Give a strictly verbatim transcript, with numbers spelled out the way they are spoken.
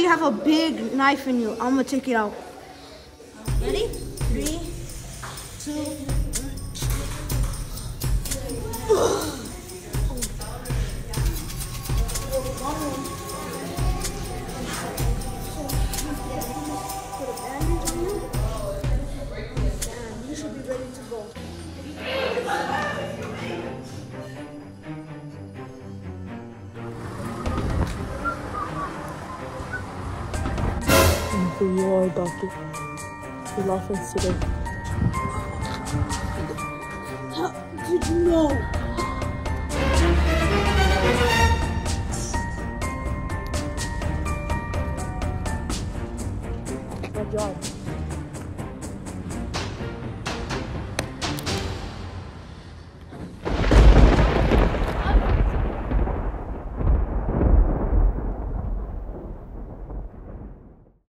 you have a big knife in you. I'm gonna take it out. Ready? Three, two. You should be ready to go. Who you are, Doctor. Your offense today. How did you know? Good job.